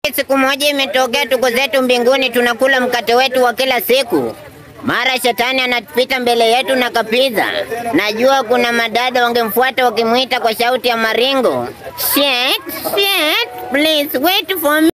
Siku moja imetokea tuko zetu mbinguni tunakula mkate wetu wa kila siku. Mara shetani anapita mbele yetu na kapiza. Najua kuna madada wangemfuata wakimuita kwa sauti ya maringo. Shit, please wait for me.